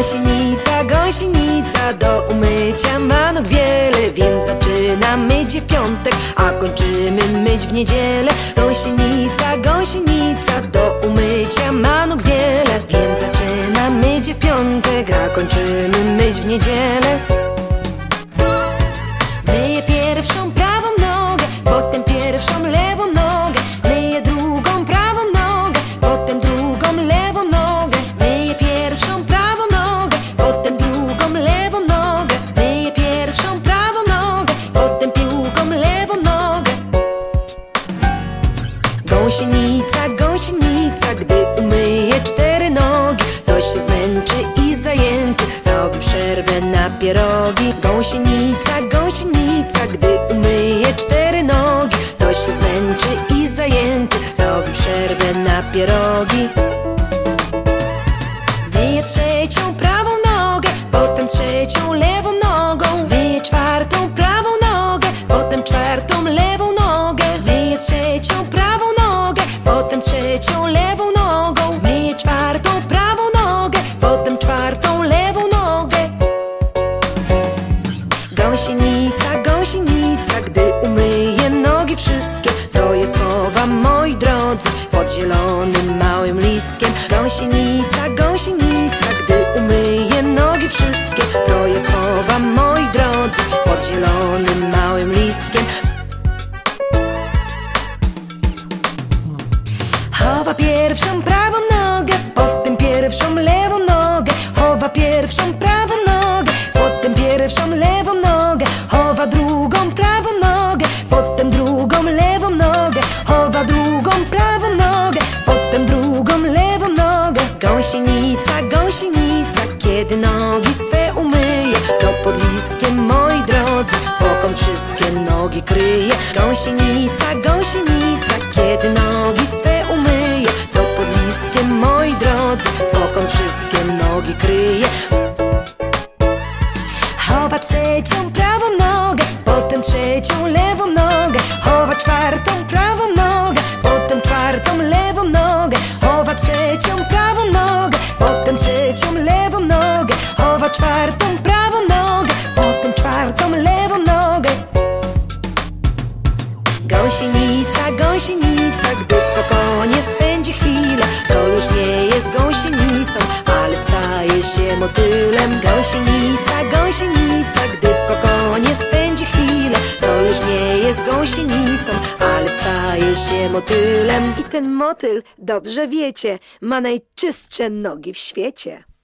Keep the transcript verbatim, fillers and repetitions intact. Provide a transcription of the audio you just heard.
Gąsienica, gąsienica do umycia ma nóg wiele, więc zaczynamy myć w piątek, a kończymy myć w niedzielę. Gąsienica, gąsienica do umycia ma nóg wiele, więc zaczynamy myć w piątek, a kończymy myć w niedzielę. Myję pierwszą prawą nogę, potem pierwszą lewą nogę. Myję drugą prawą nogę, potem drugą lewą nogę. Myję pierwszą prawą nogę, potem drugą lewą nogę. Myję pierwszą prawą nogę, potem drugą lewą nogę. Gąsienica, gąsienica, gdy umyje cztery nogi, to się zmęczy i zajęczy, zrobi przerwę na pierogi. Gąsienica, gąsienica, gdy umyje cztery nogi, to się zmęczy i zajęczy, zrobi przerwę na pierogi. Myje trzecią prawą nogę, potem trzecią lewą nogą. Myje czwartą prawą nogę, potem czwartą lewą nogę. Myje trzecią prawą nogę, potem trzecią lewą nogą. Myje czwartą prawą nogę, potem czwartą lewą nogę. Gąsienica, gąsienica, gdy umyje nogi wszystkie, to je schowam, moi drodzy, pod zielonym małym listkiem. Gąsienica, gąsienica, gdy umyje nogi wszystkie, to je schowam, moi drodzy, pod zielonym małym listkiem. Chowa pierwszą prawą nogę, potem pierwszą lewą nogę. Chowa pierwszą prawą nogę, potem pierwszą lewą nogę. Chowa drugą prawą nogę, potem drugą lewą nogę. Chowa drugą prawą nogę, potem drugą lewą nogę. Gąsienica, gąsienica, kiedy nogi swe umyje, to pod listkiem, moi drodzy, pokąd wszystkie nogi kryje. Gąsienica, gąsienica, kiedy nogi swe umyje, to pod listkiem, moi drodzy, pokąd wszystkie nogi kryje. Chowa trzecią prawą nogę, potem trzecią lewą nogę. Chowa czwartą prawą nogę, potem czwartą lewą nogę. Chowa trzecią prawą nogę, potem trzecią lewą nogę. Chowa czwartą prawą nogę, potem czwartą lewą nogę. Gąsienica, gąsienica, gdy w kokonie spędzi chwilę, to już nie jest gąsienicą, ale staje się motylem. Gąsienica, gąsienica, gdy w kokonie spędzi chwilę, to już nie jest gąsienicą, ale staje się motylem. I ten motyl, dobrze wiecie, ma najczystsze nogi w świecie.